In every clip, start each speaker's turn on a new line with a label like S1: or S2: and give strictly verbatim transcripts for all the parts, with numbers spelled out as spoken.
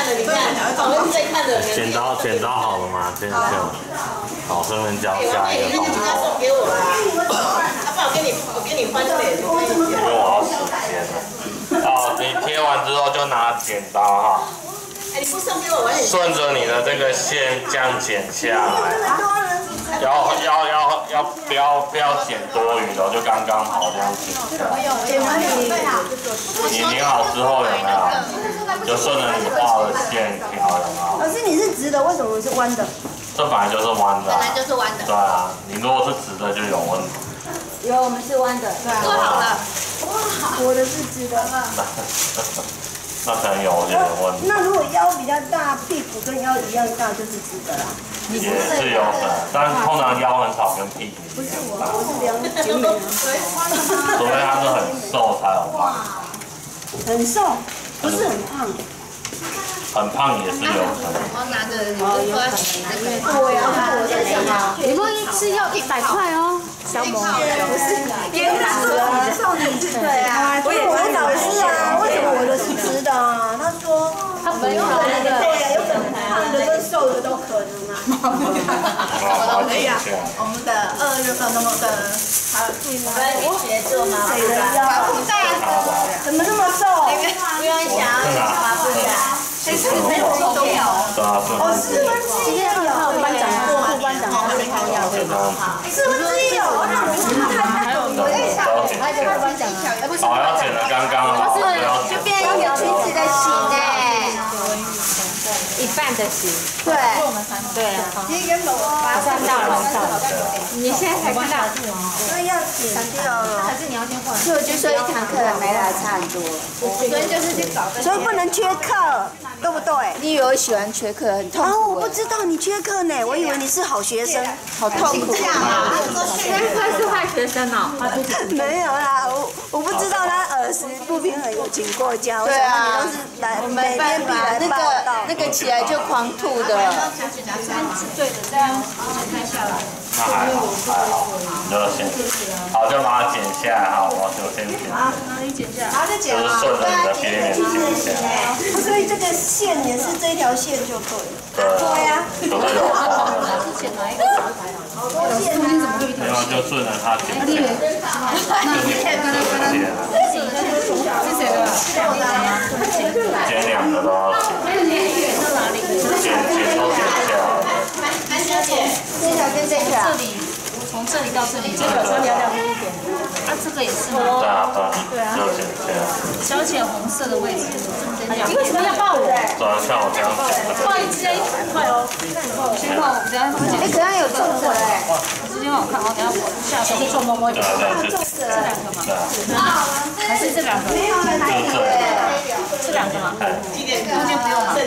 S1: 了，你看，我们在看的。
S2: 剪刀剪刀好了吗？这样就好，顺便教下一个动作。
S1: 送给我啦，要不然我给你我给你翻脸。
S2: 因为我要时间了。好，你贴完之后就拿剪刀哈。
S1: 哎，你不送给我，我也。
S2: 顺着你的这个线这样剪下来。 要要要要不要不要剪多余的，就刚刚好这样剪下来。
S3: 剪完你
S2: 你拧好之后有没有？就顺着你画的线条有没有？
S3: 老师你是直的，为什么是弯的？
S2: 这本来就是弯的、啊。
S4: 本来就是弯的。
S2: 对啊，你如果是直的就有问题。
S3: 有，我们是弯的。对啊。
S4: 做好了。
S3: 哇，我的是直的。
S2: 那可能有点问题。
S3: 那如果腰比较大，屁股跟腰一样大，就是直的啦。
S2: 也是有可能，但是通常腰很少跟屁股一样大。
S3: 我是量九米，
S2: 除非他是很瘦才有办法。
S3: 很瘦，不是很胖。
S2: 很胖也是有可能。
S4: 我拿着，你就说要洗那个。
S3: 对啊，我在想啊，
S5: 你们一次要一百块哦，小某。
S3: 不是，别人说你送你对啊，我也我的老师啊，为什么我的是直的啊？他说他不用的那个，对啊，有可能胖的跟瘦的都可能啊。
S4: 什么都可以啊。我们的二月份那么的，好，
S1: 你们学做吗？
S4: 麻布袋，
S3: 怎么那么瘦？
S1: 不用想要麻布袋。
S4: 其实没有重要。
S2: 对啊，
S3: 哦，四分之一有副班长，副班长他是他要的，四分之一有，那我们还有我在想，还有副班长啊，
S2: 好，要剪的刚刚好，不要
S4: 就变一个裙子的型哎，
S5: 一半的型。
S4: 对，
S5: 对啊，
S4: 一个楼
S5: 马上到了，马上到了。你现在才看到，
S3: 那要剪掉了，
S5: 还是你要先换？
S4: 所以我就说一堂课没来差很多，所以就是去找个。
S3: 所以不能缺课，对不对？
S4: 你以为我喜欢缺课，很痛苦。
S3: 哦，我不知道你缺课呢，我以为你是好学生，
S4: 好痛苦啊！
S5: 他是坏学生哦，他是
S3: 没有啦，我我不知道他耳石不平衡有请过假，
S4: 对啊，
S3: 你都是来
S4: 我
S3: 每
S4: 没办法，
S3: 天比来
S4: 那
S3: 报道
S4: 个。那个起来就狂吐的。
S1: 对的，这样拍下来。
S2: 那还好，还好，你就先，好，就把它剪下来哈，我就先剪。
S1: 好，哪里剪下来？
S3: 好，再剪
S2: 就是顺着你的边缘剪下来。
S3: 所以这个线也是这条线就对了。
S2: 对呀。就是有画的。
S1: 剪哪一个？
S3: 好多线啊。
S2: 没有，就顺着它剪下来。就是这些。
S1: 是谁的？
S2: 剪两个都要剪。剪剪都剪下来。
S1: 安小姐，
S4: 这条跟这条。
S1: 这里，从这里到这里，这个稍微亮一点。啊，这个也是吗？
S2: 对啊，对啊，就剪下来。
S1: 小姐红色的位置，你为什么要抱我？
S2: 对啊，像我这样剪的。
S1: 抱一只要一百块哦。先抱我，等下放
S4: 哎，可能有皱褶哎。
S1: 直接帮我看哦，等下我下手臭摸摸。
S2: 对啊，对，就
S1: 这两个嘛。还是这两个？
S2: 就这。
S1: 这两个嘛。中间不用嘛。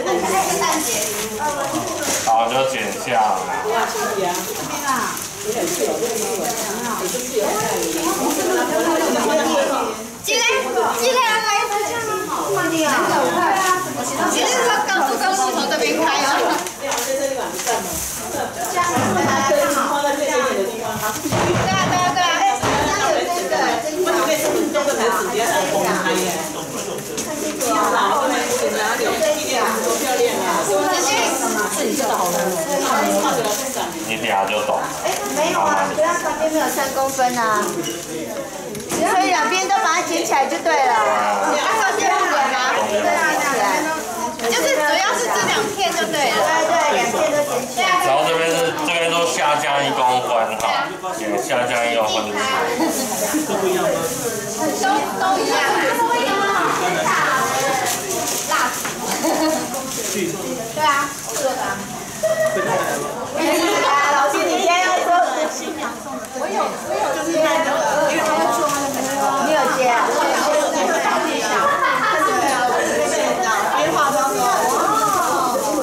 S2: 好，就剪下来。
S4: 进来，进来来一支枪吗？慢点啊！今天他刚从刚从这边开啊。对啊，对啊，对啊，哎，这样有这个，真的。对，是动个牌子，直接来公开耶。看这个啊，后面有哪里？这个多漂亮啊！
S1: 自己知道好了。
S2: 你等下就懂。
S4: 哎，没有啊，不要旁边没有三公分啊。所以两边都把它剪起来就对了。按照这样剪吗？对啊，对啊。就是主要是这两片就对了。对对，两片都剪起来。
S2: 然后这边是这边都下降一公分哈，也下降一公分。
S4: 都都一样。蜡烛。对啊，做的。老师，你今天要说？我有，我有就是那个，因为他们说那个，你有接啊？我有那个大地小，对啊，我是现场边化妆的。哦。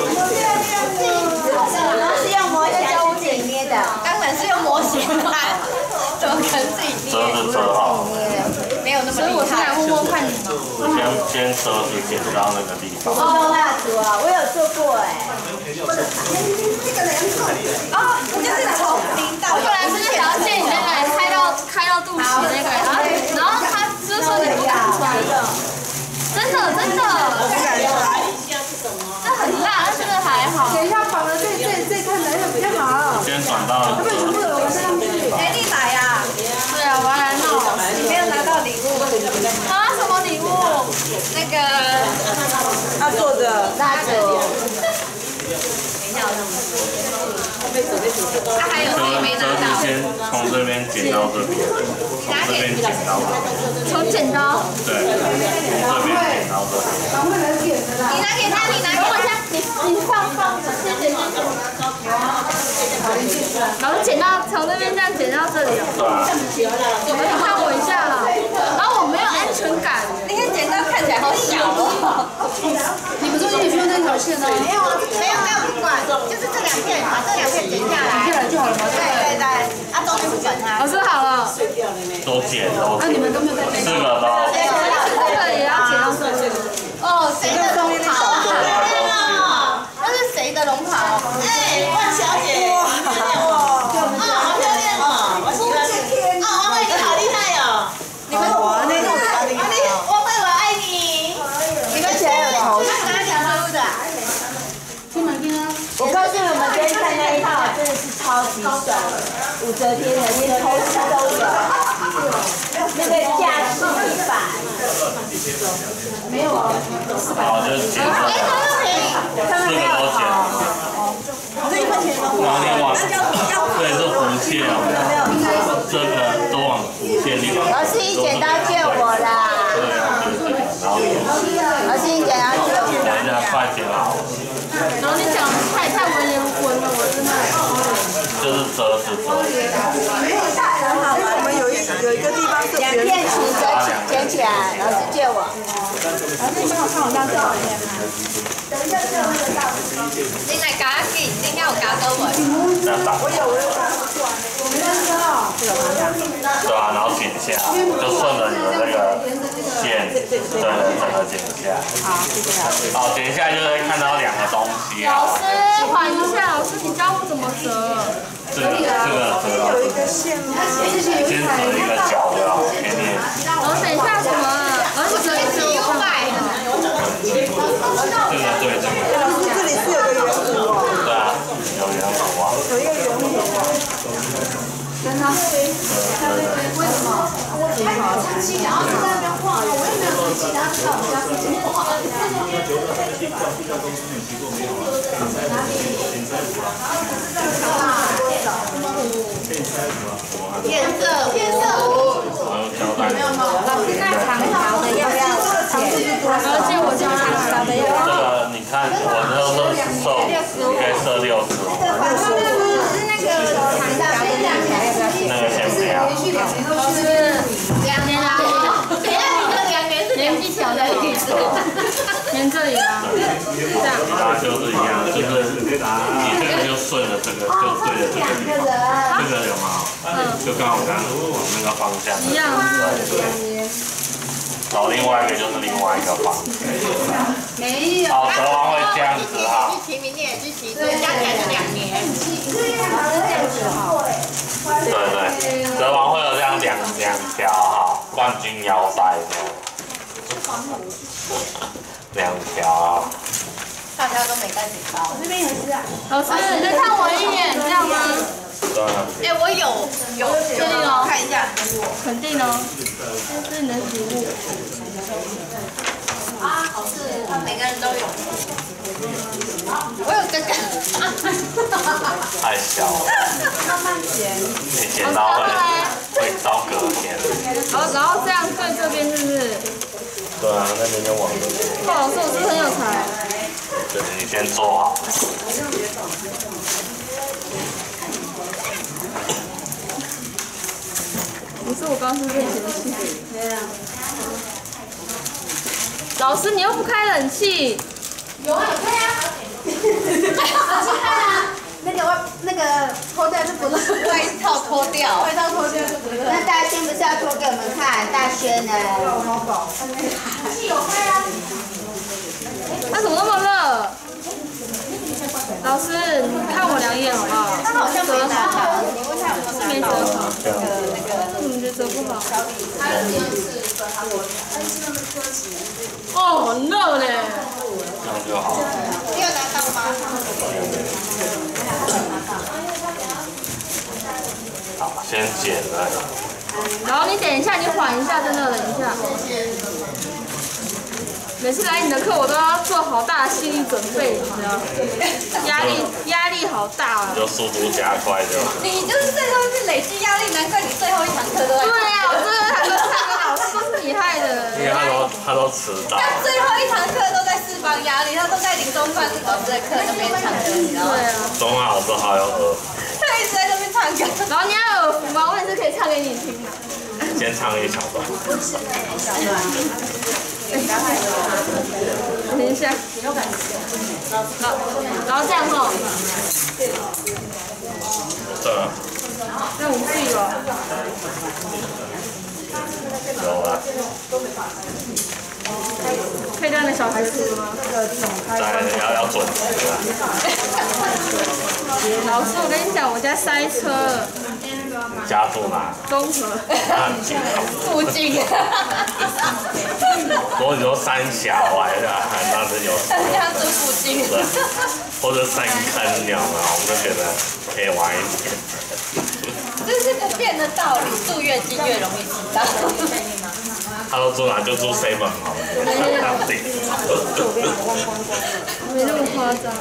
S4: 是用模型还是自己捏的？当然是用模型啦，怎么可能自己捏？
S2: 折是折好。
S4: 没有那么厉害。所以我是来问问看你们。
S2: 先先折是剪到那个地方。
S4: 哦，蜡烛啊，我有做过哎。哦，就是从零到。
S5: 不然是条线你在那里开到开到肚脐那个，然后然后他就说你不敢穿的，真的真的。
S2: 想到。
S3: 哎，你来呀？
S5: 对啊，我要来闹。
S3: 你没有拿到礼物。
S5: 啊，什么礼物？那个
S3: 他做的
S4: 蜡烛。
S5: 他还有谁没拿
S2: 折
S5: 到？
S2: 先从这边剪到这边，从这边剪到这边。
S5: 从剪刀。
S2: 对，从这边剪到这边。
S5: 你拿给他，你拿给我一下，你你放放，谢谢谢谢。然后剪到从那边这样剪到这里哦。
S2: 对啊。
S5: 你看我一下啦，然后我没有安全感，那个剪刀看起来好小哦。
S1: 你们中间也没有那条线哦。
S4: 没有没有没有不管，就是这两片，把这两片剪下来。
S1: 剪下来就好了吗？
S4: 对对对，啊中间不管它。
S5: 老师好了。
S2: 都剪都
S1: 那你们都没有在剪。
S2: 四个都。
S5: 这个也要剪到这里。
S4: 哦，谁的龙袍啊？那是谁的龙袍？哎，万小姐。哇，啊，好漂亮哦！我喜欢。啊，王慧，你好厉害哦！你们我那个好厉害。王慧，我爱你。你们谁有头？哪里收的？
S1: 听吗？听啊。
S3: 我告诉你们，今天看那一套真的是超级爽的，武则天的那个偷吃都有，那个架势一版。没有啊，
S2: 好，就是剪这个，四个都剪。
S3: 这一块钱吗？
S2: 然后另外，对，是弧线，这个都往弧线地方。
S4: 老师，你剪刀借我啦。
S2: 对啊，对对。然后
S4: 老师，你剪刀借我。
S2: 等一下，快剪好。
S5: 然后你讲太太文言文了，我真的。
S2: 就是折纸折。
S3: 我们有一有一个地方是
S4: 两片起折起剪起来，老师借我。
S3: 老师，你帮我看我这样子好看吗？
S5: 你来加一件，你看我加多位。
S2: 这样打。
S3: 我有，我有看。我没认识哦。这个好像。
S2: 对啊，然后剪下，就顺着你的那个线，对对，整个剪下。
S3: 好，谢谢老师。
S2: 好，剪下来就会看到两个东西啊。
S5: 老师，缓一下，老师，你教我怎么折？
S2: 这个这个折，
S3: 有一个线吗？
S2: 先折一个角的啊，给你。
S5: 然后等一下什么？然后折一折五百。
S2: 这个对这个。
S3: 老师，这里是有个圆弧哦。
S2: 对啊，有圆弧啊。
S3: 有一个圆弧哦。真的？为什么？我太生气，然后在那边晃，我也没有生气，然后在我们家附近晃。
S4: 颜色，颜色。
S2: 没有吗？
S5: 老师，那长条的要不要剪？而且我就长条的要不要？
S2: 这个你看，我那时候瘦，应该设六十。
S5: 是那个长条的要不要剪？
S2: 那个先不要。
S5: 是两年啦，等一下你这两年是连一条在一起，连这里啊，这样。
S2: 它就是一样，就是你这个就顺着这个，就对着这个地方，这个有没有？就刚好刚往那个方向。
S5: 一样是。
S2: 然后另外一个就是另外一个方向。
S5: 没有。
S2: 好，折完会这样子哈。
S4: 去提，明年也去提，所以加起来是两年。
S2: 对对，折完会有这样两两条哈，冠军腰带的。两条。
S4: 大家都没带剪刀。
S3: 这边也是啊。
S5: 老师，你再看我一眼，这样吗？
S2: 对。
S4: 哎，我有有
S5: 确定哦，
S4: 看一下。
S5: 肯定哦，这是你的礼物。
S4: 啊，是，他每个人都有。我有哥哥。
S2: 太小了。
S3: 慢慢剪。
S2: 你剪刀会会到隔天。
S5: 然后然后这样对这边是不是？
S2: 对啊，那边就往这边。
S5: 哇，老师，我是不是很有才？
S2: 对，你先做好。
S5: 不是我刚是练习的气。老师，你又不开冷气。
S3: 有啊，有开啊。去看啊。那个外那个脱掉就不热。
S4: 外套脱掉。
S3: 外套脱掉就不热。
S4: 那大轩不是要脱给我们看？大轩呢？
S3: 是有开啊。
S5: 它怎么那么热？老师，你看我两眼好不好？
S4: 他好像没拿好，你问他有没有
S5: 是没折好。
S4: 那个那个。
S5: 怎么觉得折不好？哦，很热嘞。
S2: 这样就好。
S4: 你有拿到吗？
S2: 好，先剪了。
S5: 然后你等一下，你缓一下，真的等一下。每次来你的课，我都要做好大的心理准备，你知道吗？压力压力好大啊！
S2: 就速度加快就。
S4: 你就是最后是累积压力，难怪你最后一堂课都在。
S5: 对呀，我最后一堂课上个老师都是你害的。
S2: 因为他都他都迟到。
S4: 他最后一堂课都在释放压力，他都在林中范老师的课那边唱歌，你知道吗？
S5: 对啊。
S2: 中华老师好有耳。
S4: 他一直在那边唱歌。
S5: 然后你要有耳福吗？我也是可以唱给你听的。
S2: 先唱一小段。
S5: 等一下，好，然后这样吼，
S2: 对啊，
S5: 那我自己了，
S2: 有了，
S5: 可以让那小孩子吗？
S2: 再要要准时啊。
S5: 老师，我跟你讲，我家塞车了。
S2: 家住哪？
S5: 中和。
S2: 很近。
S4: 附近。
S2: 如果你说三峡来的，那是有。
S4: 家住附近。
S2: 对。或者深坑有没有？我们就觉得可以晚一点。
S4: 这是不变的道理，住越近越容易迟到。
S2: 他都住哪就住 seven 好了。
S5: 没那么夸张。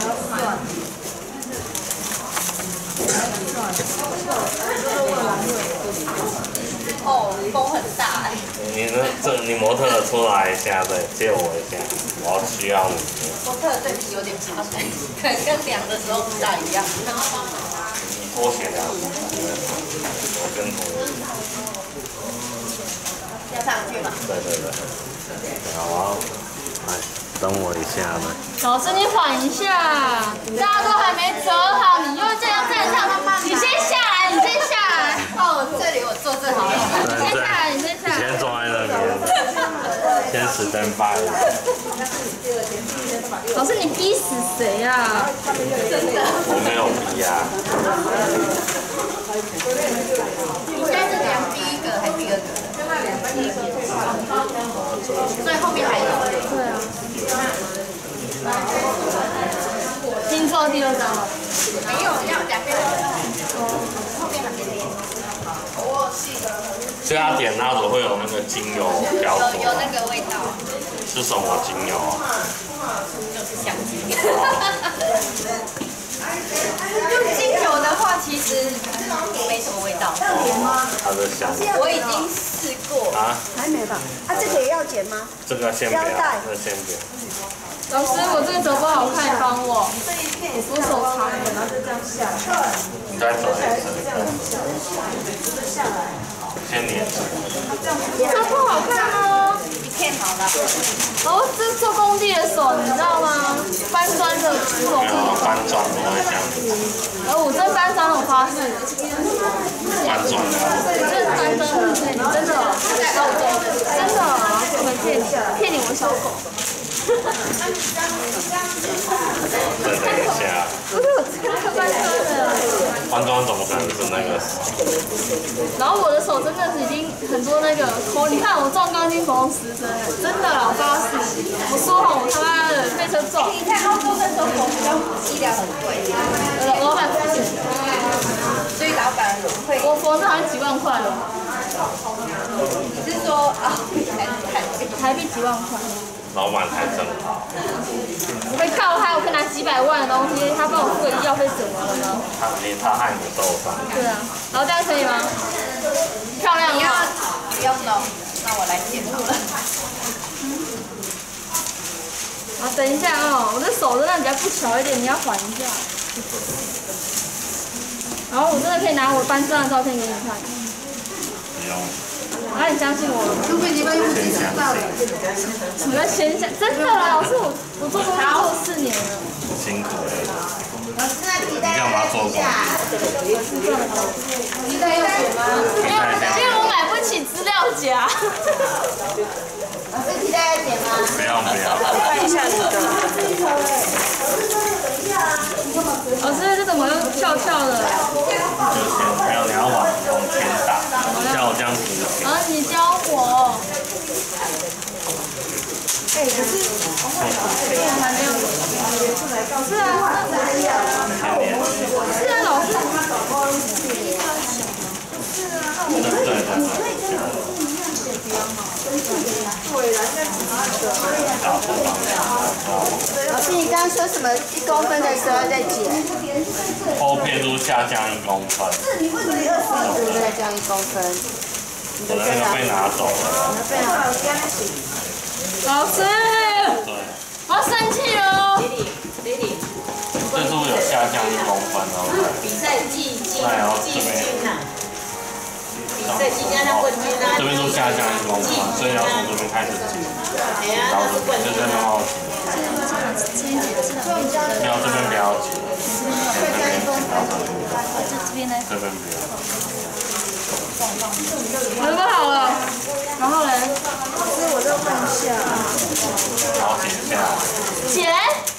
S4: 哦，风很大哎。
S2: 你呢？这你模特出来一下，对，借我一下，我需要你。
S4: 模特对皮有点怕水，可能跟量的时候不大一样。
S2: 拖鞋量，我跟同学。
S4: 要上去吗？
S2: 对对对。好，来，等我一下呢。
S5: 老师，你缓一下，大家都还没折好，你又这样站上，你先下来，你先下来。
S4: 哦，这里我坐正好了。
S5: 你先下来，你先下来。
S2: 你先坐在那边，先stand by。
S5: 老师，你逼死谁啊？
S2: 我没有逼啊。
S4: 你现在是量第一个还是第二个？第一个。所以后面还有。
S5: 对啊。听错第二张了。
S4: 没有，要两边。后面还没点。
S2: 所以它点蜡烛会有那个精油标注。
S4: 有有那个味道。
S2: 是什么精油啊？
S4: 就是香精。用精油的话，其实没什么味道。
S2: 它的香。
S4: 我已经试过。
S2: 啊？
S3: 还没吧？啊，这个也要剪吗？
S2: 这个先不要，这个先不要。
S5: 老师，我这个折不好看，帮我。我手长，然后就这样下。
S2: 你再折一次。先粘。
S5: 这不好看哦。
S4: 片好了。
S5: 哦，这是做工地的手，你知道吗？搬砖的手。
S2: 没有搬砖不会这样子。
S5: 而我这搬砖我发誓。
S2: 搬砖的。
S5: 这是搬砖的，真的，真的，我骗你，骗你我小狗。
S2: 再等一下。
S5: 不是我这个搬砖的。
S2: 搬砖怎么可能是那个？
S5: 然后我的手真的是已经很多那个口，你看我撞钢筋缝十针，真的啦，我发誓，我说好我他妈的被车撞。
S4: 你在澳洲那时候缝比较医疗很贵，
S5: 呃，老板付钱，
S4: 所以老板会。
S5: 我缝这好像几万块了。
S4: 你是说啊，台台币
S5: 台币几万块？
S2: 老板才真好。
S5: 我被告他，我可以拿几百万的东西，他帮我付个医药费，怎么了呢？
S2: 他你他害你受伤。
S5: 对啊，然后这样可以吗？漂亮
S4: 你要
S5: 吗？
S4: 不用了，那我来剪好了。
S5: 啊，等一下哦，我的手真的比较不巧一点，你要缓一下。然后我真的可以拿我搬砖的照片给你看。
S2: 不用。
S5: 啊，你相信我了吗？
S2: 先相信。
S5: 什么叫先相？真的啦，老师，我我做工做四年了。
S2: 辛苦了。
S4: 老师，那皮
S2: 你
S4: 带
S2: 干嘛做工？
S4: 皮带要剪吗？
S5: 因为因为我买不起资料夹。
S4: 老师，皮带要剪吗？
S2: 不要不要。
S3: 看一下你的。
S5: 老师，这怎么又翘翘的？
S2: 就先没有，你要往往前打，像我这样子。
S5: 啊，你教我。
S3: 哎，可是
S5: 我还没有。是啊，是啊，老师。
S4: 刚说什么一公分的时候再减？
S2: 后片度下降一公分。
S4: 你为什么二十一度下降一公分？
S2: 我的那个被拿走了。
S4: 被拿走了。
S5: 老师，
S2: 对。
S5: 我要生气了。
S1: 李李，
S2: 这度有下降一公分哦。
S1: 比赛季季季军呐。比赛季加上冠军啊。
S2: 这边都下降一公分，所以要从这边开始挤。然后就这边慢慢挤。不要这边不要挤。这边挤到这边。
S5: 这边呢？
S2: 这边不要。
S5: 准备好了，然后呢？
S3: 老师，我再问一下。
S2: 然后剪下来。
S5: 剪？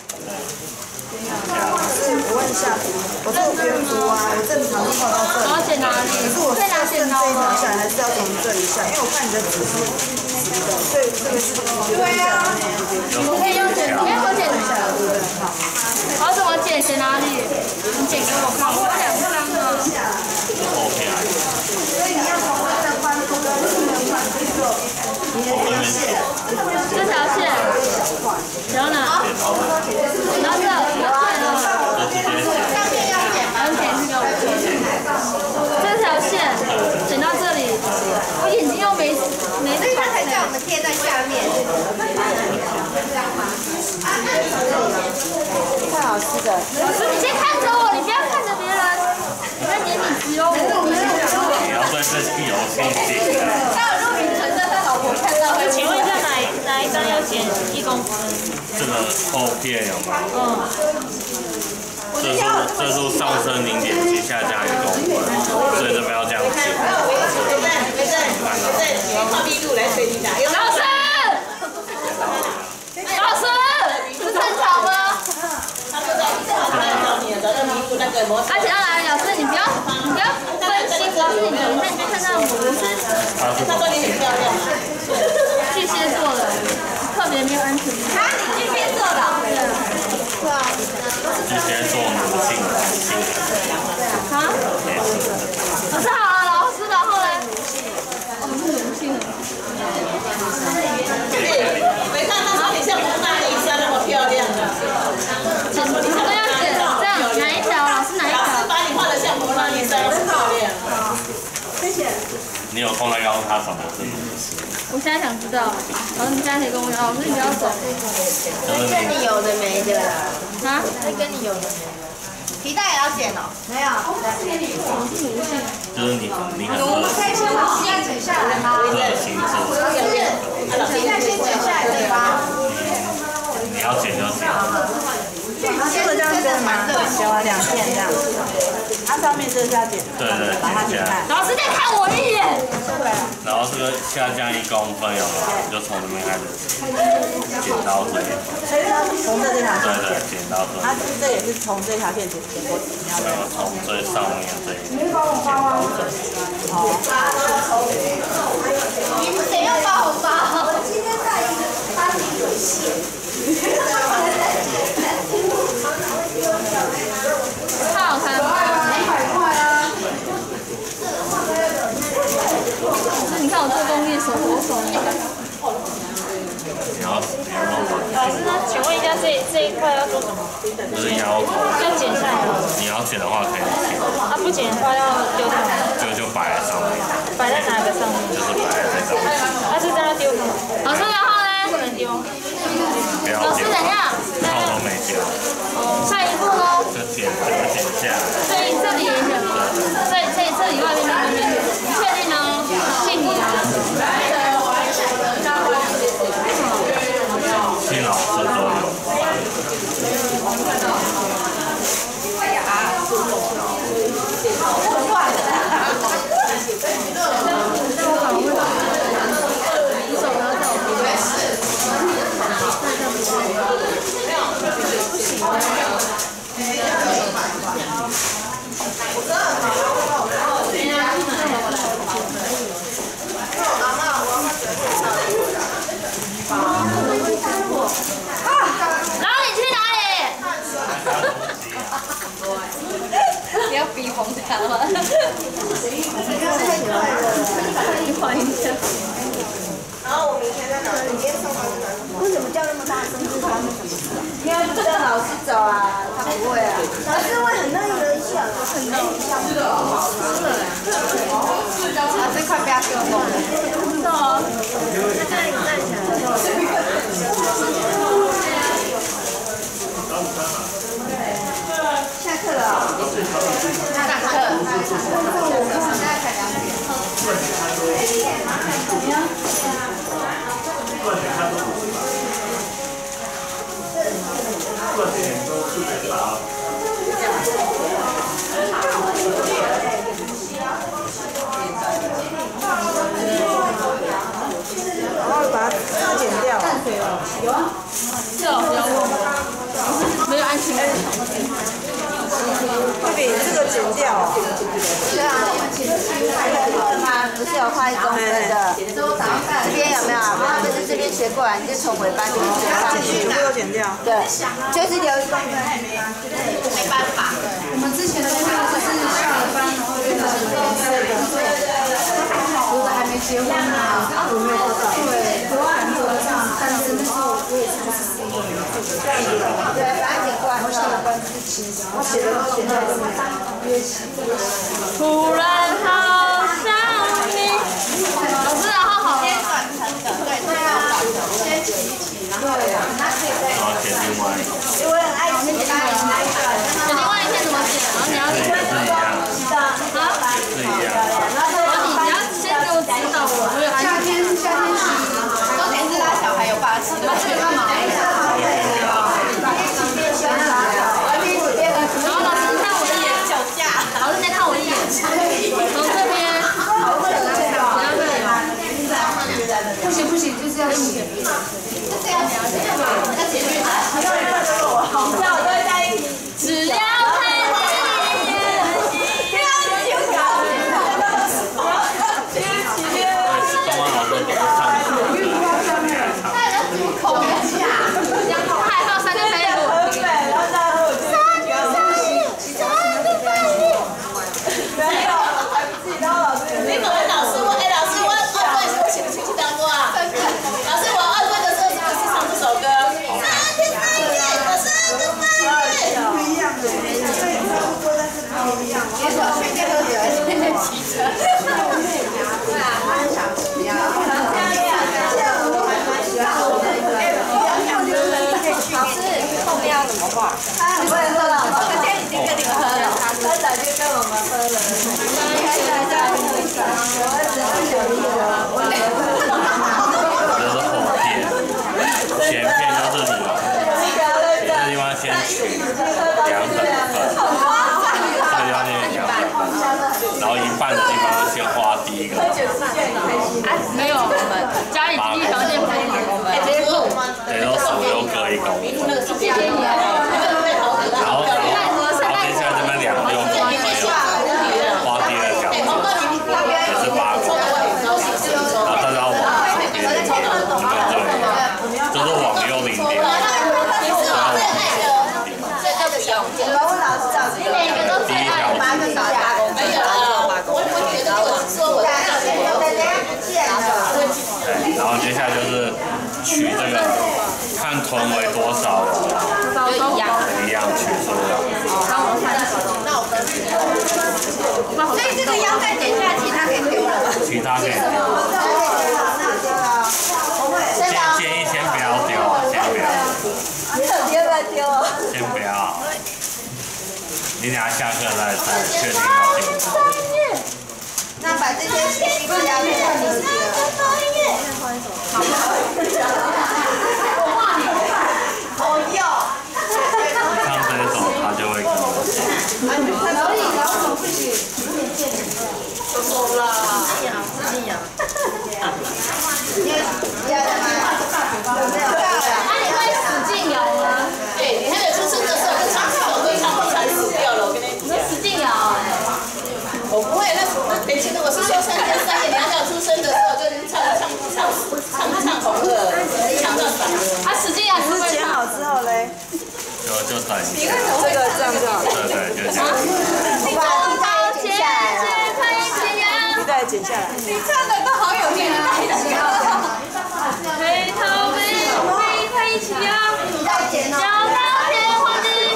S3: 我问一下，我做蝙蝠啊，我正常就画到这里。
S5: 然后剪哪里？
S3: 可是我
S5: 在哪
S3: 线这一
S5: 剪刀吗？
S3: 条下来，还是要从这里下，因为我看你的纸是直的，所以这个是对啊。
S5: 我可以用剪，哎，我剪一下，对不对？好。我要怎么剪？剪哪里？你剪给我看，我两张啊。
S2: 后片来。
S3: 所以你要从这个宽度跟这个宽度做你的这条线，
S5: 这条线，然后呢？然后这，
S2: 上面要剪吗？
S5: 剪这个，这条线剪到这里，我眼睛又没没
S4: 所以他才叫我们贴在下面。
S3: 太好吃的。
S5: 老师，你先看着我，你不要看着别人，你在眼里只有我。
S2: 你要对自己有信心。
S5: 他有录屏存在他老婆看到会。请问一下哪哪一张要剪一公分？
S2: 这个后片有吗？
S5: 嗯。
S2: 这是这是上升零点七，下降一公分，所以这边要这样剪。
S1: 没事没事没事，用靠密度来推你的。
S5: 老师，老师，是正常吗？
S1: 他说在找你的那密度那个模式。
S5: 而且要来，老师你不要你不要分心，主要是你你看你看到我是
S1: 他说你很漂亮。
S5: 巨蟹座的，特别没有安全感。
S4: 啊，你巨蟹座的？对啊。
S2: 巨蟹座奴性男性。
S5: 啊？老师好了，老师，然后呢？我们是奴性。
S1: 没看他说你像蒙娜丽莎那么漂亮的。
S5: 剪什么要剪？这样哪一条？老师哪一条？
S1: 老师把你画的像蒙娜丽莎那么漂亮。
S3: 谢谢。
S2: 你有空再告诉他什么是奴性？
S5: 我现在想知道，老师你现在可以跟我讲，老师你不要走。
S2: 就是你
S4: 跟你有的没的啦。
S5: 啊？
S4: 那跟你有的没的。皮带也要剪哦？没有。
S2: 就是你你很
S3: 我们可以先把皮带剪下来吗？
S2: 热情是。
S3: 皮带先剪下来可以吗？
S2: 你要剪就剪。
S3: 这个这样剪吗？剪完两片这样。它上面这是要剪，
S2: 对对，剪下来。
S5: 老师再看我一眼。
S2: 然后这个下降一公分有没有？你就从这边开始剪到这里。
S3: 所以它从这这条
S2: 对
S3: 线
S2: 对，剪到这里。
S3: 它这也是从这条线剪剪过去，你要
S2: 没有从最上面这一剪到这里。
S4: 你们谁要发红包？我今天在巴黎有线。
S5: 太好看了。
S3: 两百块啊！
S5: 老师，你看我做工艺手多手。
S2: 你要你要
S5: 老师，那请问一下，这这一块要做什么？
S2: 就是腰口。
S5: 要剪下来吗？
S2: 你要剪的话可以剪。
S5: 啊，不剪的话要丢掉吗？
S2: 这个就摆在上面。
S5: 摆在哪个上面？
S2: 就是摆在这上面。
S5: 啊，是这样丢吗？老师，然后呢？不能丢。
S2: 不要
S5: 老师，
S2: 剪。
S5: 等一下。
S2: 套都没丢。
S5: 下一步喽。
S2: 就剪这个剪下来。
S5: 这这里也剪。这这这里外面那边，你确定呢？信你啊。
S2: 新老师都有。
S5: 然后你去哪里？你要比红茶吗？你换一下。
S4: 然后我明天在哪？明天上班在哪？为什么叫那么大声？是发生什么事？
S3: 应该不知道老
S4: 手啊，他不会啊。老师会很那个一下，很那个像这个。啊，这块不要给我弄。是哦。这个你站起来。下课了。下课。现在才两点。
S3: 然后把它剪掉。有啊。
S5: 是哦，不要问，没有安全感。
S3: 会比这个剪掉。
S4: 对啊，他不是有画一公分的，这边有没有？他们是这边学过来，你就从尾巴这边学上去。
S3: 全部都剪掉。
S4: 对，就是留一公分。没办法，我们之前的那个就是下了班，然后就有的还没结婚呢，我没有报道。对，昨晚有上，但是那时候我也是不是第一个。对，把它剪过来，下了班就是七十，我写的写的都没约起。
S5: 突然好想你。老师，然后好。
S4: 先转成的，对，对要转成，先剪一起，然后那可以再。
S2: 然后剪另外一个。
S4: 因为我很爱剪另外一个。
S5: 剪另外一片怎么剪？然后你要
S2: 也是一样。
S5: 啊？
S2: 是一样。
S5: 然后你你要先给我指导我，我有安
S4: 夏天夏天洗，冬天是拉小孩有霸气，那去干嘛？
S5: 然后老师看我的眼，
S4: 脚架，
S5: 老师先看我的眼，从这边，不行不行，就是要洗。
S4: 就这样，要解决它。
S3: 好笑，我都会在一起。
S5: 只要看见你眼睛，
S4: 不要去搞，
S2: 动画老师给他唱。
S4: 那要组口架。
S5: 他还放三个三页给我听。
S3: 然后大家都有觉得。没有，还不记得老师。
S1: 你怎么老师问？哎，老师，我二岁我请不请去当过啊？老师，我二岁的时候是不是唱这首歌？三天三夜，我是二十三夜。
S3: 不一样的，所以差不多，但是不一样。
S4: 别说去那个人骑车。对啊，他很想骑啊。现在我都还蛮喜欢我的一个。老师，后面要怎么画？他很会喝了，我今天已经跟你们喝了，他早就跟我们喝了。
S2: 就是后片，前片就是你，这个地方先取两等份，这个地方先两等份，然后一半的地方先画第一个。
S5: 没有，我们家里第一条件拍一公分，
S2: 对，都手又各一公分。然后，然后，然后接下来这边两个用画第二条，也是八公分。然后大家往左边零点，你们这里，就是往右零点。
S4: 我们问老师，老师每个都最爱八个打八公分，我我觉得我说我在这里，
S2: 对，然后接下来就是取这个，看臀围多少的，
S5: 就一样，
S2: 一样取出来。
S4: 那我分。所以这个腰带剪下来，其他可以丢了吧？
S2: 其他可以丢。先建议先不要丢，先不要。
S4: 你要不要丢？
S2: 先不要。你等下下课再再确定好定。
S4: 那把这些一次要给他名字了。好。好用。
S2: 像这种他就会跟我讲。
S4: 可以，然后不行。
S1: 走啦，自信呀，自信呀。
S4: 要的吗？有没有？
S5: 那你会使劲摇吗？
S1: 对，你还没出生的时候，就唱唱我会唱不唱死掉了，我跟你讲。
S5: 使劲摇哎。
S1: 我不会，那那以前的我是说三天三夜，你还没有出生的时候就已经唱唱唱唱唱红了，唱到嗓子。
S5: 他使劲摇，你会不会
S3: 剪好之后嘞，
S2: 就就等一下。
S3: 这个这样就好。
S2: 对对，就这样。
S4: 你把地带剪下来。
S3: 地带剪下来。
S4: 你唱的都好有年代的歌。
S5: 回头没有，可以一起摇，
S4: 地带剪哦。
S5: 摇到天荒地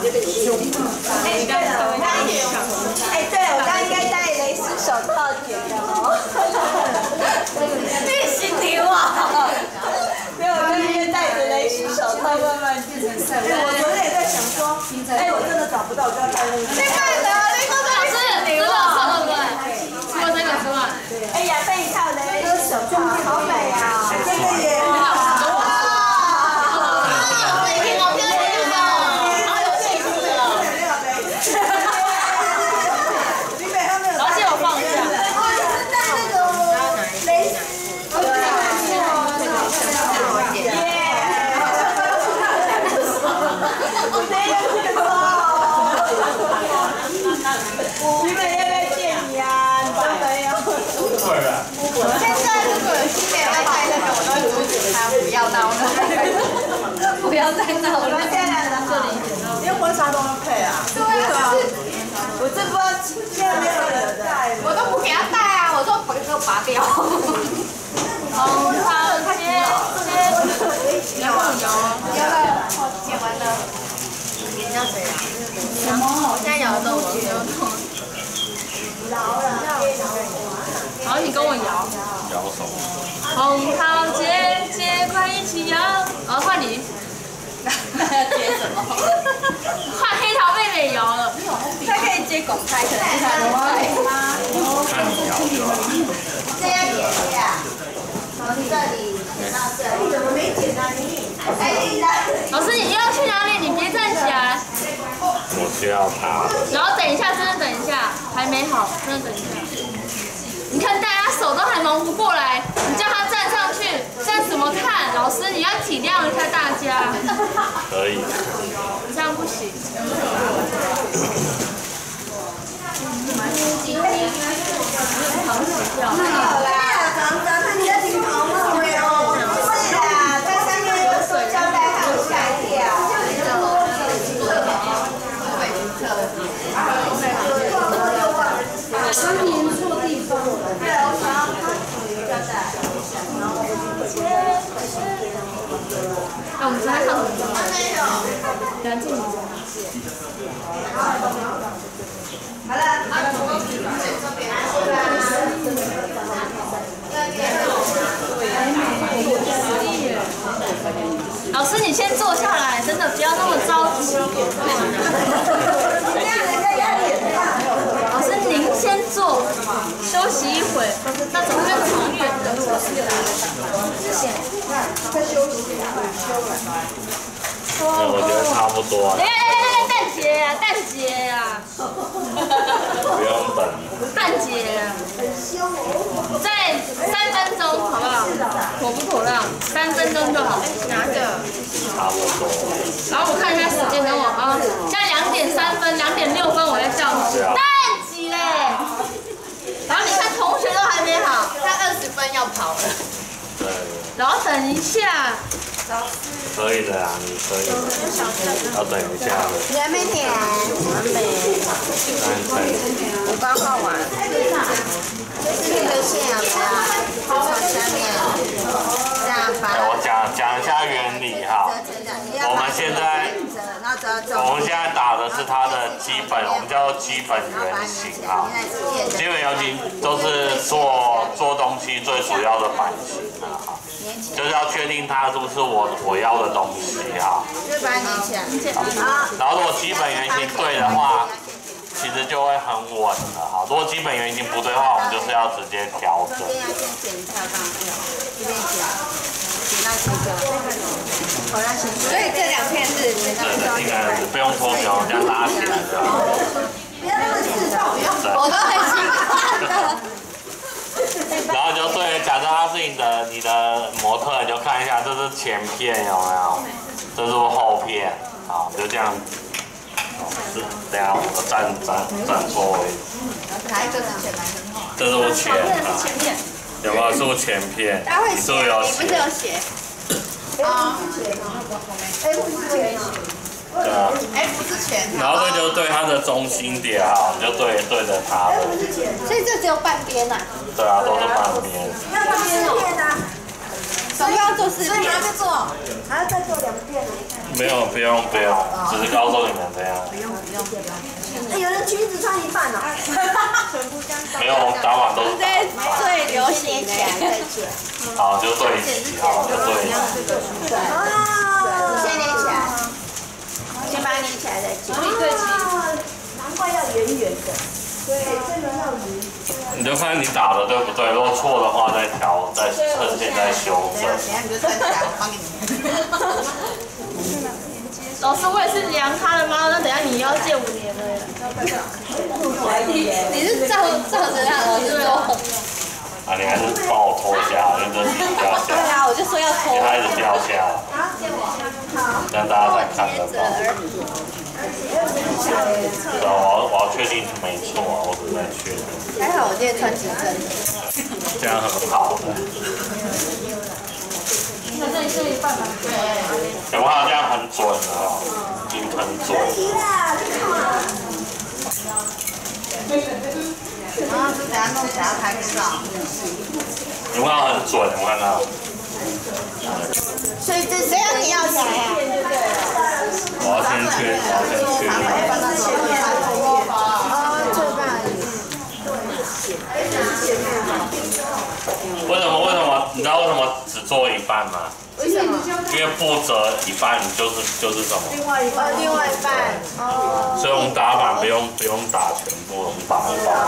S3: 哎，对，我刚应该戴蕾丝手套剪的哦。
S1: 你心里话。
S3: 没有，我刚应该戴着蕾丝手套慢慢变成赛我昨天也在想说，哎，我真的找不到，我就要戴那个。
S1: 你买的，你说这是你了，对不对？除了这个之外，
S3: 哎呀，戴一套蕾丝手套，好美啊！这个也。
S1: 不要再闹了，
S3: 因为婚纱都要配啊。对啊，我这不知道现在没有人戴，
S1: 我都不给他戴啊，我说把这个拔掉。红桃街街，有有有了，剪完了。你叫谁啊？什么？现在摇动我，摇动。好，你跟我摇。
S2: 摇手。
S1: 红桃街街快一起摇，然后换你。那要接什么？换黑桃妹妹摇了，她可以接拱开的，黑桃妹妹吗？
S2: 看你摇就好。
S4: 这样剪的呀？从这里剪到这里。你怎么没剪啊你？哎，你
S1: 老师，你要去哪里？你别站起来。
S2: 我需要它。
S1: 然后等一下，真的等一下，还没好，真的等一下。你看大家手都还忙不过来，你叫他站上去，站什么看？老师，你要体谅一下大家。
S2: 可以。
S1: 你这样不行。好洗掉。
S3: 好啦，长长，看你的镜头吗？没有。是啊，它上面有塑胶袋，还有下一条。当年错地方了。对，我想要它有胶带。
S1: 哎，我们昨天看什么？没有。梁静茹。
S3: 好了。
S1: 老师，你先坐下来，真的不要那么着急。老师，您先坐，休息一会，那怎么会长远的路？谢谢。
S3: 快休息，休了。
S2: 我觉得差不多。
S1: 哎哎哎，蛋姐呀，蛋姐呀。
S2: 不用等。
S1: 蛋姐，再三分钟好不好？妥不妥当？三分钟就好。拿着。
S2: 差不多。
S1: 然后我看一下时间，等我啊。现在两点三分，两点六分我在叫你。蛋姐嘞。然后你看同学都还没好，他二十分要跑了。
S2: 对。
S1: 然后等一下。
S2: 可以的啊，你可以的。要等一下的。
S4: 你还没填？完美。我刚画完。就是这个线有没有？从下面这样把。
S2: 我讲讲一下原理哈。我们现在，我们现在打的是它的基本，我们叫做基本原型哈。基本原型都是做做东西最主要的版型啊哈。就是要确定它是不是我我要的东西哈。
S4: 就把它粘起来。
S2: 然后如果基本原型对的话，其实就会很稳了哈。如果基本原型不对的话，我们就是要直接调整。
S4: 这边要先剪一下上去，这边剪，剪到这个，好让先。所以这两片是剪到这个。
S2: 不用脱球，这样拉起来就好。
S4: 不要那么自动，
S1: 我都很喜欢的。
S2: 然后就对，假设他是你的你的模特，你就看一下，这是前片有没有？这是后片，好，就这样。是，等下我站站站错位。
S4: 哪一个是前面？
S2: 这是我前啊。有没有？是我前片。你是不是有写？
S1: 你不是有写？
S3: 啊。哎，不是前。
S2: 对啊。
S1: 哎，不是前。
S2: 然后这就对它的中心点哈，你就对对着它的。
S1: 所以这只有半边呐。
S2: 对啊，都是半边。
S3: 要半边片啊。
S4: 所以要做四遍，所以还要再做，
S3: 还要再做两遍。
S2: 没有，不用不用，只是告诉你们这样。
S3: 不用不用不用。哎，有人裙子穿一半哦。
S2: 没有，我们打碗都是打一半。
S4: 最流行的。
S2: 好，就对齐，好，就对齐。
S4: 哦，先连起来，先把它连起来再接。
S5: 对齐。
S3: 难怪要圆圆的。对，真的要圆。
S2: 你就看你打的对不对，如果错的话再调，再趁现在修正。
S4: 等下你就站起来，我帮你。
S5: 老师，我也是量他的吗？那等下你要借五年了。
S4: 你是照照着让老师做。
S2: 啊，你还是帮我脱下，因为这底掉下来。
S4: 对啊，我就说要脱。
S2: 它一直掉下来。这样大家才看得到。对啊，我要我要确定没错啊，我只是在确定。
S4: 还好我今天穿紧身。
S2: 这样很好的。
S5: 那这这一半吧。
S2: 有没有这样很准的哦？已经很准。
S4: 然后就等下弄起来拍个照。
S2: 有没有很准？有没有看到？
S4: 所以这谁要你要钱啊？
S2: 我要先确，我要先确认。
S4: 哦，这半。
S2: 为什么？为什么？你知道为什么只做一半吗？
S4: 为什么？
S2: 因为负责一半就是就是什么？
S3: 另外一半。
S4: 另外一半。哦。
S2: 所以我们打板不用不用打全部，我们打一半。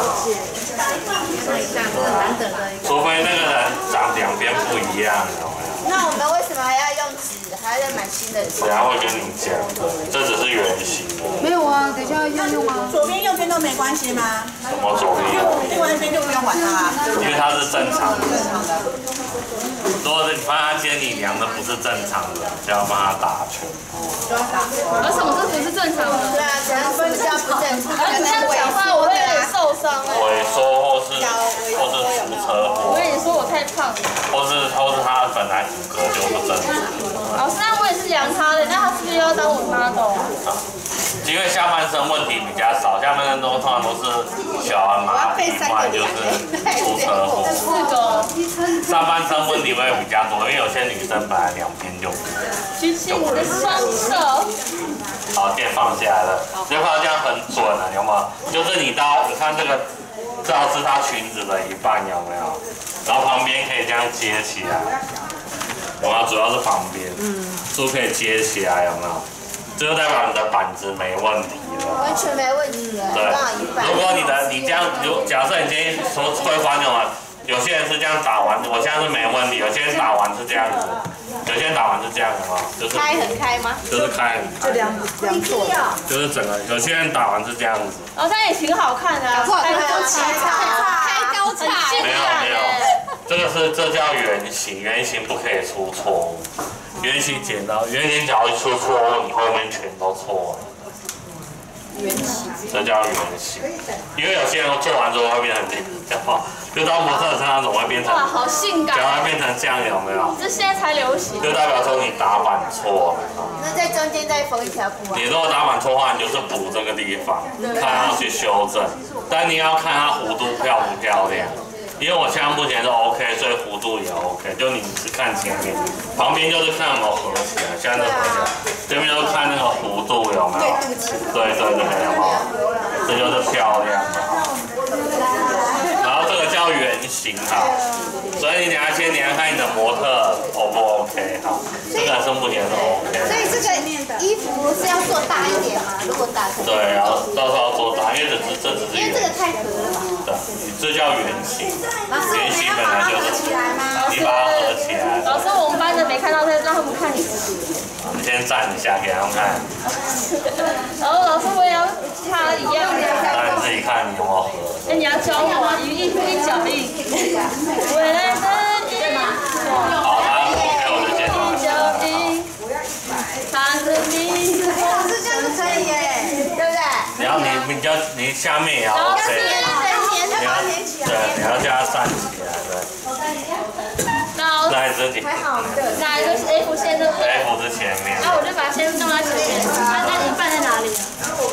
S2: 除非那个人长两边不一样，有没有？
S4: 那我们为什么还要用纸？还要再买新的纸？
S2: 等下会跟你讲，这只是圆形的。
S1: 没有啊，等一下要用啊。
S3: 左边右边都没关系吗？
S2: 什么左边右边？
S3: 另外一边就不用管它啦。
S2: 因为它是正常的。如果你发现他今天你量的不是正常的，就要帮他打全部。
S5: 而什么这不是正常的？
S4: 对啊，这样比较不正常。
S5: 而你这样讲话，我会有点受伤哎。
S2: 萎缩或是或是出车祸。
S5: 我跟你说我太胖了。
S2: 或是或是他本来骨骼就不正常。
S5: 老师，那我也是量他的，那他是不是又要当我 model 啊？
S2: 因为下半身问题比较少，下半身都通常都是小儿麻痹，不然就是出车祸。
S5: 四个。
S2: 上半身问题会比较多，因为有些女生本来两边就
S5: 举起你的双手。
S2: 好，电放下来了，就看到这样很准了，有没有？就是你到你看这个，这是她裙子的一半，有没有？然后旁边可以这样接起来，有没有？主要是旁边，嗯，是不是可以接起来？有没有？这就代表你的板子没问题了，
S4: 完全没问题了。
S2: 对，如果你的你这样，如假设你今天说会发现吗？有些人是这样打完，我现在是没问题；有些人打完是这样子，有些人打完是这样的嘛，就是
S4: 开很开吗？
S2: 就是开很开，
S3: 这两两座，
S2: 就是整个有些人打完是这样子。
S5: 哦，但也挺好看的啊，
S4: 开高叉，开高叉，
S2: 没有没有，这个是这叫圆形，圆形不可以出错误。圆形剪刀，圆形只要一出错误，你后面全都错了。圆形，这叫圆形，因为有些人做完之后会变成这样，就当模特身上总会变成，
S5: 哇，好性感，
S2: 脚会变成这样，有没有？
S5: 这现在才流行，
S2: 就代表说你打板错了。
S4: 那在中间再缝一条布啊。
S2: 你如果打板错的话，你就是补这个地方，看要去修正，但你要看它弧度漂不漂亮。因为我现在目前是 OK， 所以弧度也 OK。就你是看前面，旁边就是看有没有合起来，现在都合起来。这边就是看那个弧度有没有？对对对，有没有？这就是漂亮的。然后这个叫圆形哈，所以你等下先你要看你的模特 O 不 OK 哈，这个是目前是 OK。
S4: 所以这个衣服是要做大一点吗？如果打成
S2: 对，然后到时候要做大，因为这只这只是圆
S4: 因为这个太合了吧？
S2: 对，这叫圆形。圆形本来就是
S4: 起来吗？
S2: 你把它合起来。
S5: 老师，我们班的没看到，再让他们看你。
S2: 你先站一下给他们看。
S5: 然后老师，我也要他一样的。
S2: 那你自己看你有没有合。
S5: 哎，你要教我一一一脚印。未来的一
S2: 好，他 OK， 我就先拿下来。
S5: 看着你。
S4: 老师这样子可以耶，对不对？
S2: 然后你你就你下面也要 OK。你要对，你要叫它站起来，对。
S5: 那
S2: 那自己。
S4: 还好，对。
S5: 哪一个是 F 线对不对
S2: ？F 是前面。
S5: 那我就把它先弄在前面。那那一半在哪里？
S2: 一半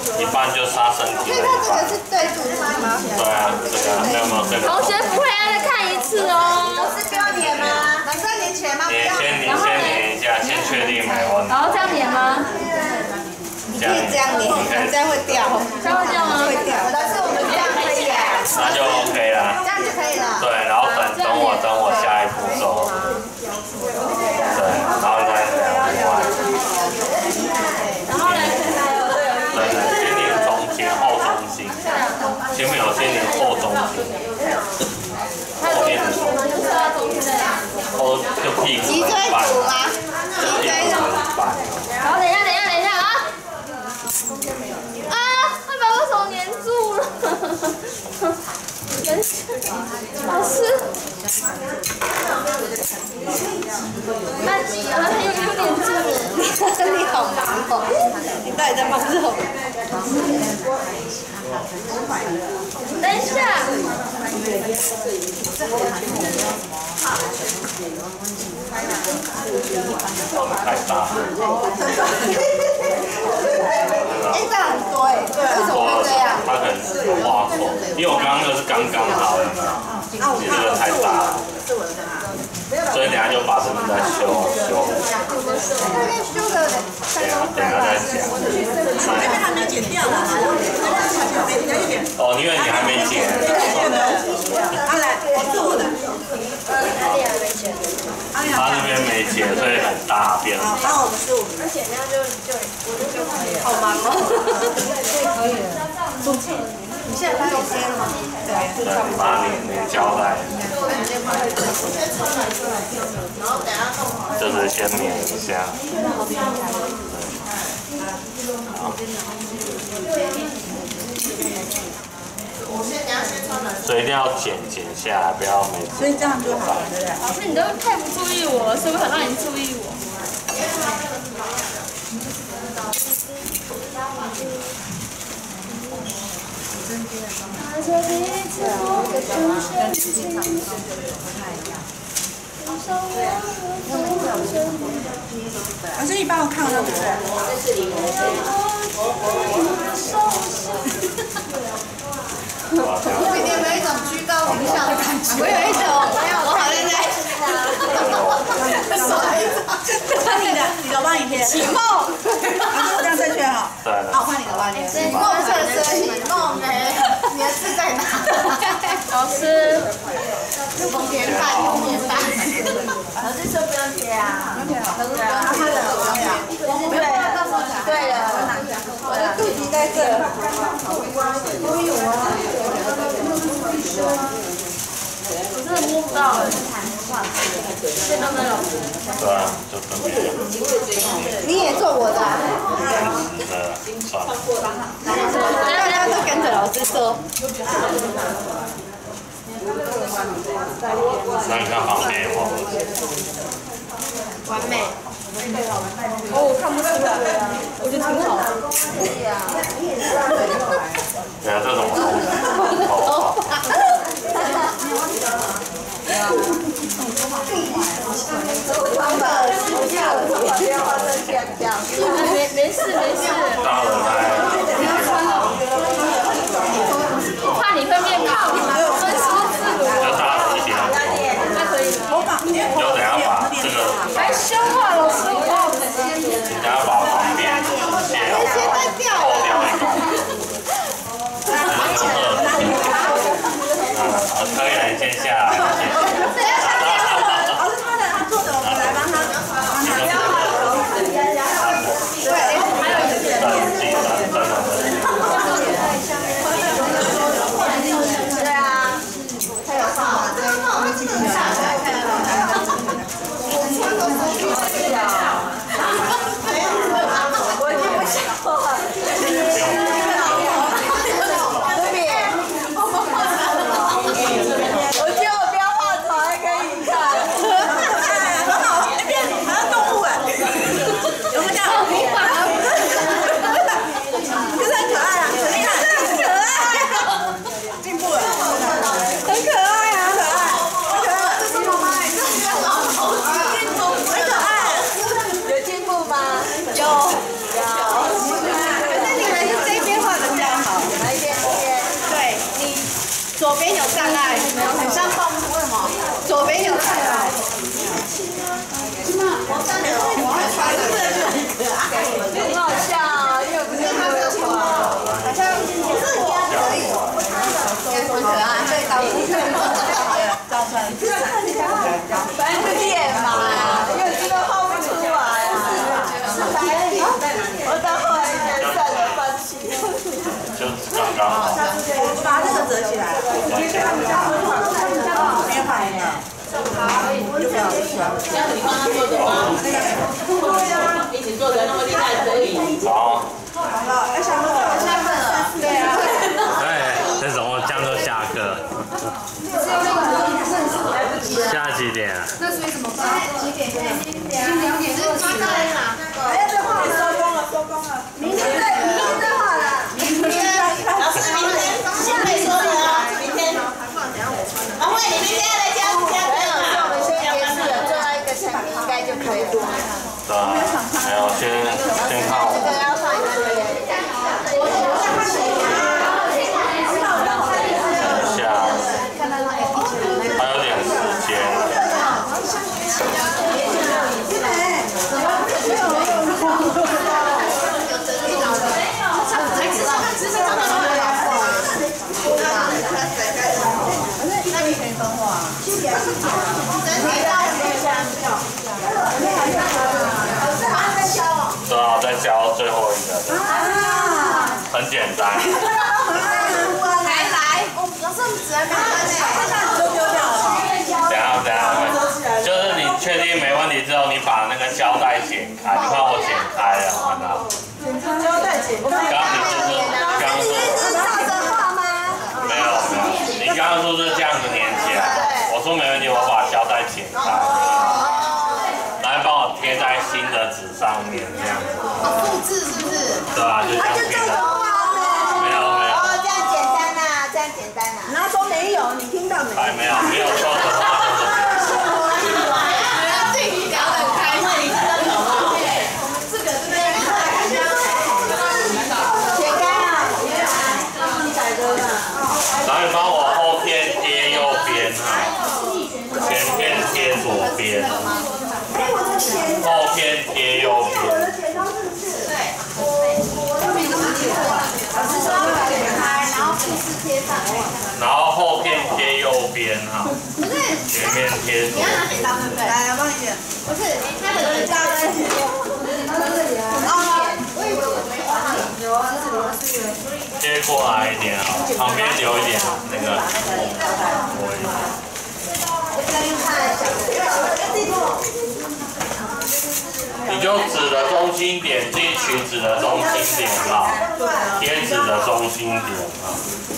S2: 然就杀身体的一
S4: 这个
S2: 半。
S4: 是对主题吗？
S2: 对啊，这个没有没有这个。
S5: 同学不会要再看一次哦。
S4: 老师不要粘吗？老师要粘起来吗？不
S2: 你
S4: 要。
S2: 先你先粘一下，先确定没问题。
S5: 然后这样粘吗？
S4: 你可以这样粘，这样会掉。
S5: 这样会掉吗？
S4: 会掉。老师，我们这样可以啊。
S2: 那就 OK 啦。
S4: 这样就可以了。
S2: 对，然后等等我等我下一步骤。对，然后再聊另外。
S5: 然后呢？
S2: 对对，先粘中前后中心，前面有先粘后中心，后面的后就屁股
S4: 脊椎
S2: 的半，
S4: 骨吗？
S2: 就屁股的半。
S5: 好，等一下，等一下，等一下啊！啊，他把我手粘住了。等一下，老师，那啊，有有点住了。
S4: 你好忙哦！你到底在忙什么？
S5: 等一下。
S2: 太大。
S4: 哎，这样很多哎，为什么会这样？
S2: 它可能是画口，因为我刚刚那个是刚刚好的，你这个太大了，所以等下就把这个再修修。
S4: 大概修个
S2: 等下等下再讲。
S6: 那边还没剪掉呢，
S2: 哦，因为你还没剪。
S6: 好来，我是我的。
S2: 他那边没剪，所以很大变。
S6: 好，然后我们是我们。
S4: 而且那样就就好忙哦。可以了。你现在帮我接了吗？对。
S2: 对，把你你胶带，就是先粘一下。好。所以一定要剪剪下来，不要每次。
S6: 所以这样就好了，对不对？
S5: 老师，你都太不注意我了，所以我想让你注意我。
S6: 老师，你帮我看了不是？
S4: 我每天有一种居高临下的感觉。我有一种，没有，我好像在。
S6: 换你的，你的帮你贴。
S4: 启梦。
S6: 老师，这样正确哈。
S2: 对了。
S6: 好，换你的帮你贴。
S4: 启梦特色，启梦哎，你的字在哪？
S5: 老师，
S4: 红莲半，红莲半。
S3: 老师说不用贴啊。
S6: 对啊，他的不要呀。
S3: 对了，对了，
S4: 我的肚皮在这。
S5: 我真的摸不到哎。现在都没有。
S2: 对啊，就分别。
S4: 你也做我的啊？
S2: 颜值的算了。
S4: 大家都跟着老师做。
S2: 那你看旁边有没有？
S4: 完美。
S5: 哦，我看不出来啊，我觉得挺好的。
S2: 对啊，这种头头发。
S5: 没没事没事。
S2: 大了来。
S5: 我怕你会变胖，分析自如。
S2: 就大了一点。
S5: 那可以吗？
S6: 头发，因为
S2: 你就等下把这个，
S5: 还凶啊，老师，我好
S2: 你等下把旁边切掉，扣掉一公分。
S4: 左边有障碍，很像动物，为什么？左边有障碍。我上面会你还穿这个很可爱，很好笑啊，因为不是他的错，好像不是我可以，很可爱，所以导致造成反正就脸嘛，因为这个画不出来啊，我到后来才算了，放弃。
S2: 就是刚刚好。
S6: 我把这个折起来，没有反应了。好，就不要吃了。
S3: 这样你帮他做的吗？一起做的那么厉害，可以。
S2: 好。
S6: 好了，哎，下课了，下课了。对啊。
S2: 对，这种这样就下课。下几点啊？
S1: 那所以怎么办？几点？几点？两点。是抓到哪？
S6: 哎，这画收工了，收工了。明天再，明天再画了。明天。老师，明天现在说的啊，明天。王慧，你明天要来教教课啊？
S4: 我们先也是有做到一个成品，应该就可以了。
S2: 对啊，没有，先先看我。
S4: 这个要放一个月。
S2: 等一下，还有点时间。
S6: 那你可以分化。
S2: 对啊，再教最后一个。很简单。
S4: 来来，哦，老师，我们只来买单呢。
S6: 就丢掉了。
S2: 等下等下，就是你确定没问题之后，你把那个胶带剪开。你看我剪开了，看到？
S6: 胶带剪开。
S2: 刚刚你是不是刚刚说？
S4: 照着画吗？
S2: 没有没有，你刚刚说是这样子粘起来。我说没问题，我把胶带剪开，来帮我贴在新的纸上面，这样子。
S4: 复制是不是？
S2: 对啊，就这样贴的。没有没有。
S4: 哦，这样简单呐，这样简单呐。
S6: 然后说没有，你听到没？
S2: 还没有没有说的话。
S4: 自己聊得很开心，真的吗？我们四个真的要剪开啊！
S2: 然后你帮我后片贴右边哈，前片贴左边，后片贴右边。然后后片贴右边哈，前面贴左边。
S6: 来，我帮你剪。
S4: 不是，那个是胶带。我以为我没画。有啊，这是螺丝的。
S2: 贴过来一点啊，旁边留一点那个灰。你就纸的中心点进取纸的中心点啊，贴纸的中心点啊，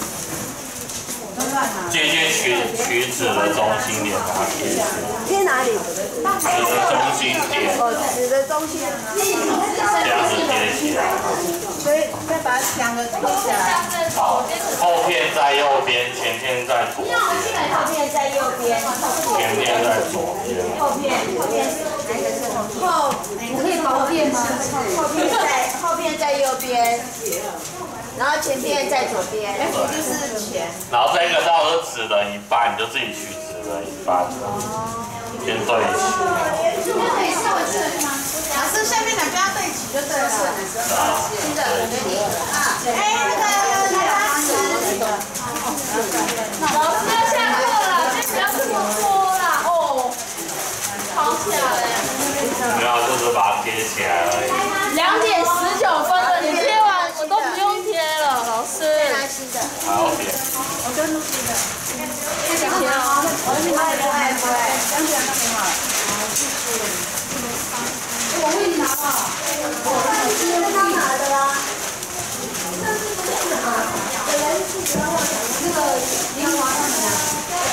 S2: 接接取取纸的中心点把它贴起来。
S6: 贴哪里？
S2: 纸的中心点。
S6: 哦，纸的中心。
S2: 这样子贴起来。
S6: 所以再把两个贴起来。
S2: 好，后片在右边，前片在左边。
S4: 后片在右边，
S2: 前片在左边。
S4: 后片后片哪个是后？
S1: 我可以薄片吗？
S4: 后片在后片在右边，然后前片在左边。
S6: 就是前。
S2: 然后这个到是纸的一半，你就自己取纸的一半，先对齐。
S4: 老师下面两个要对齐就对了。新的，哎，那个老师。
S5: 老师要下课了，先不要这么说啦，哦，吵起来了。
S2: 没有，就是把它贴起来而已。
S5: 两点十九分了，你贴完我都不用贴了，老师。
S4: 拿新的。
S2: 好点。
S6: 我跟露西的。
S4: 谢谢哦。我是买的，买的。
S6: 两点都很好。
S1: 我为你拿了。
S4: 我是刚拿的啦。
S1: 那个林华他们俩。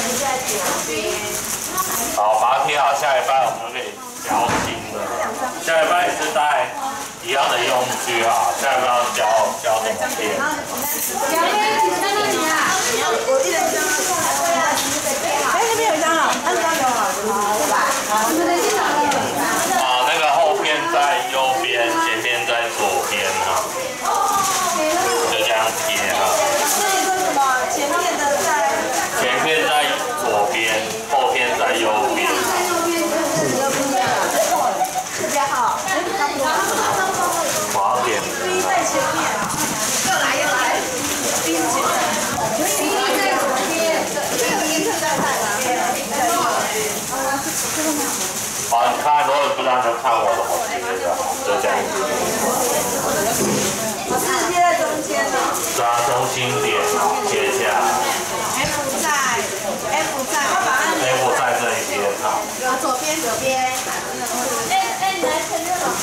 S2: 好，把它贴好，下礼拜我们就可以教新的。下礼拜也是带一样的用具啊，下礼拜要教教怎么贴。
S1: 两边一起在那里啊。
S6: 我一人一张。哎，那边有一张了，那张有了。好，
S1: 你们已经拿了。
S2: 啊，那个后片在右边，前片在左边哈，就这样贴哈。
S6: 那你说什么？前面的在。
S2: 看，如果不然就看我的手机就好，就这样子。
S6: 老师贴在中间呢。
S2: 抓中心点，接下来。
S4: F 在 F 在
S2: F 在这一边好。
S4: 有左边左边。
S5: 哎哎，你来承认了。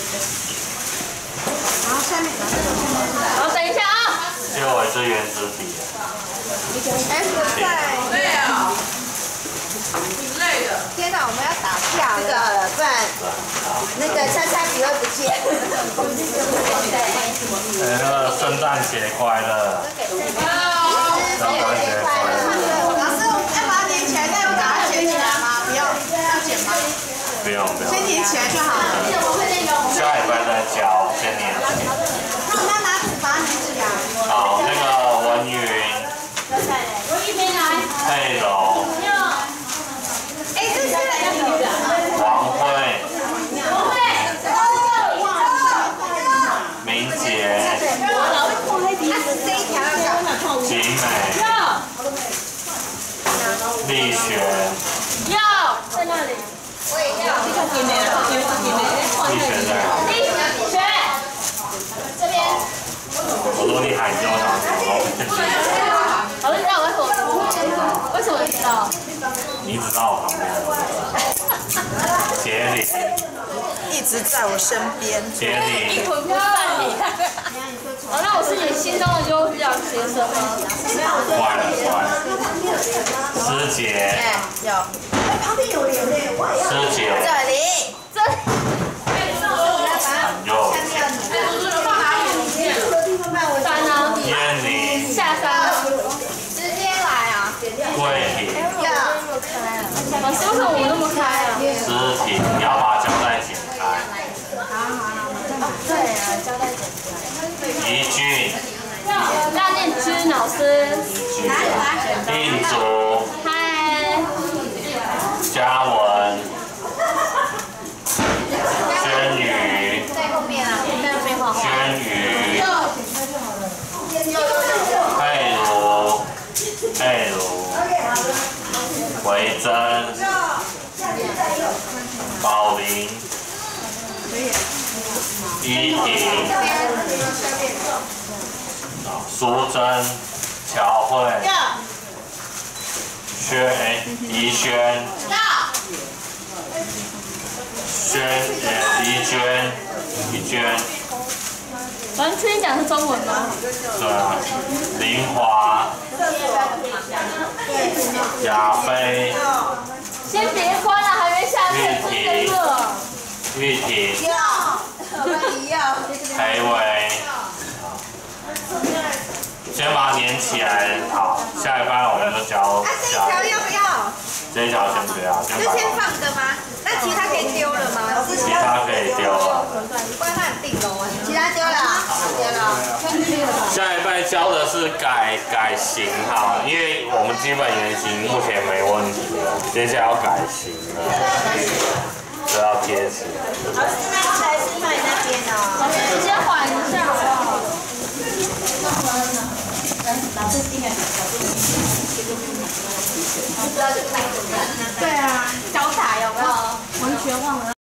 S4: 然后下面把这个下面
S5: 好，等一下啊。
S2: 结尾是原子笔。
S4: F 在。
S1: 累啊！挺累的。
S4: 天哪，我们要打架这个了，不然那个叉叉笔会不见。
S2: 哎，那个圣诞节快乐！圣诞节快乐！
S4: 老师，要把它粘起来，那要把它卷起来吗？不用，要卷吗？
S2: 不用不用。
S4: 先粘起来就好了。
S2: 下礼拜再教，先粘起。
S4: 那我们要拿纸把它粘起来。
S2: 好，那个文云。佩柔。
S4: 哎，这是
S2: 王慧。明杰。
S4: 它是这一条要搞。
S2: 景美。丽璇。
S5: 要在那里。
S4: 我也要。
S2: 丽璇在哪？
S5: 丽璇。这边。
S2: 我说你喊就好。
S5: 老师，你知道我为什么？为什么你知道？
S2: 你只到我旁边。杰里。
S6: 一直在我身边。
S2: 杰里。
S5: 我不算你。哦，那我是你心中的优良学生吗？
S2: 坏了坏了。师姐。
S6: 有。哎，旁边有人呢，我也要。
S2: 师姐。
S6: 这里。
S5: 这。
S2: 很右。
S5: 山啊。
S2: 燕妮。
S5: 下山了。
S4: 直接来啊！
S2: 桂婷。
S4: 要。
S5: 老师，为什么我那么开啊？
S2: 诗婷，你要把胶带剪开。
S5: 对啊，胶带剪开。
S2: 怡俊。
S5: 大念君老师。
S2: 印竹。
S5: 嗨。
S2: 嘉文。轩宇。
S4: 在后面啊，
S5: 没有变化。
S2: 轩宇。佩如。佩如。维珍。宝林。依婷。苏珍。乔慧。轩哎，怡轩。轩呃怡娟。怡娟。
S5: 完全讲是中文吗？
S2: 对啊。林华。亚飞。
S5: 先别关了，还没下面真的热。
S2: 玉婷。
S4: 要，我们要。
S2: 裴伟。先把它粘起来，好，下一班我们就教
S4: 啊，这一
S2: 教。
S4: 条要不要？
S2: 这一条先不要，先把
S4: 就先放着吗？那其他可以丢了吗？
S2: 其他可以丢了。
S4: 不然它很定哦。其他丢了，丢了。
S2: 下一拜教的是改改型哈，因为我们基本原型目前没问题了，接下来要改型了，都要贴纸。
S4: 老师，那刚才是卖那边哦。
S5: 老师，你先缓一下好不好？
S4: 对啊，交台。